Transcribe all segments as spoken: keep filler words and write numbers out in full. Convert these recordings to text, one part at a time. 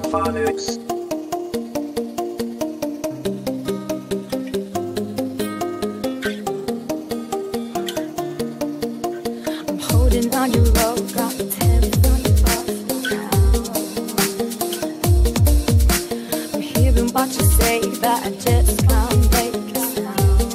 Phonics. I'm holding on your rope, got the tips on your butt. I'm hearing what you say, but I just can't make a sound.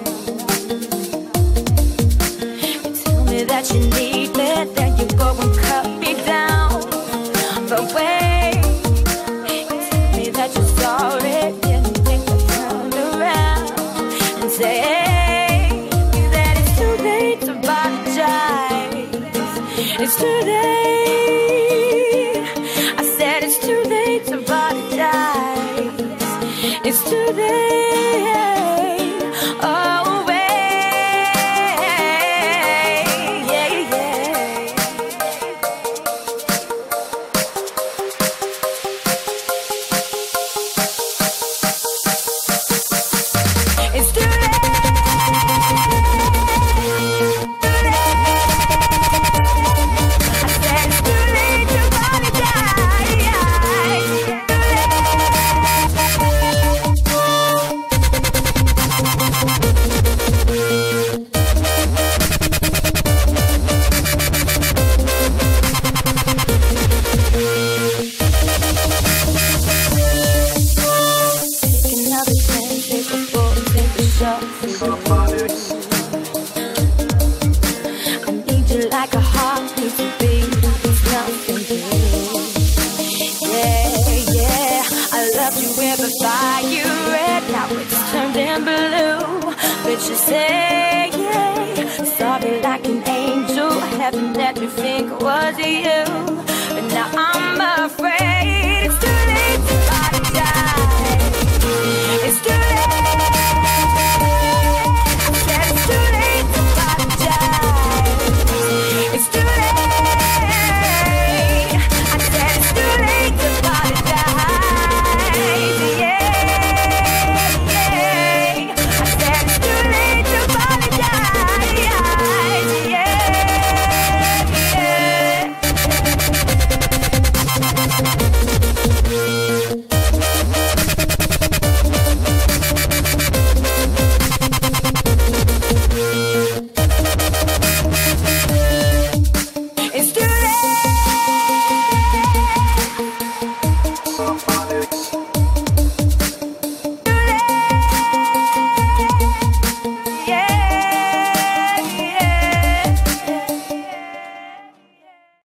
You tell me that you need me, then you go and cut me down. But wait, you tell me that you're sorry, then you think I turn around and say that it's too late to apologize. It's too late. I said it's too late to apologize. It's too late. Oh, wait. Yeah, yeah. It's too late. I need you like a heart needs to beat. It's nothing to yeah, yeah. I loved you with the fire red, now it's turned in blue. But you say, yeah, sorry like an angel. Heaven let me think it was you.